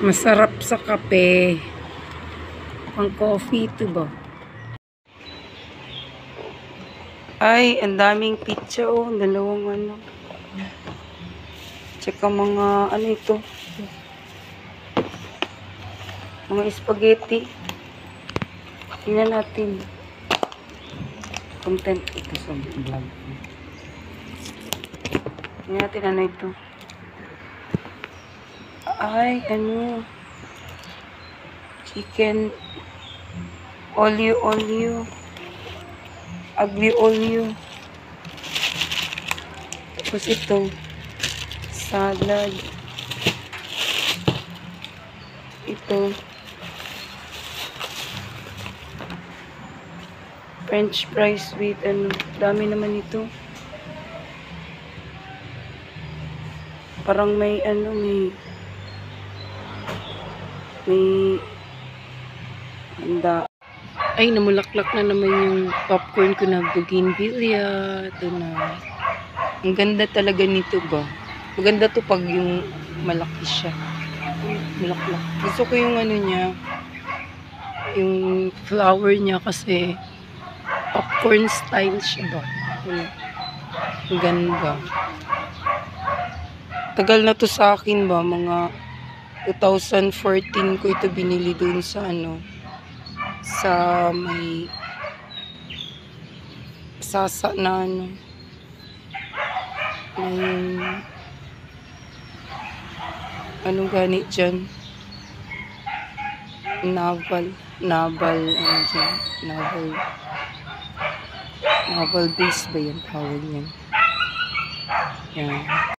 Masarap sa kape. Pang coffee ito ba? Ay, ang daming pizza oh. Dalawang ano. Tsaka mga ano ito. Mga spaghetti. Tingnan natin. Content ito sa vlog. Tingnan natin ano ito. Ay, ano. Chicken. Olio. Aglio olio. Tapos ito. Salad. Ito. French fries with ano. Dami naman ito. Parang may ano, may handa. Ay, namulaklak na naman yung popcorn ko na bougainvillea. Ito na. Ang ganda talaga nito ba? Maganda to pag yung malaki siya. Mulaklak. Gusto ko yung ano niya. Yung flower niya kasi popcorn style siya ba? Ang ganda. Tagal na to sa akin ba? Mga 2014 ko ito binili dun sa ano. Sa may sasa na ano. May anong ganit dyan? Naval ano dyan? Naval base ba yan? Tawag yan. Yan.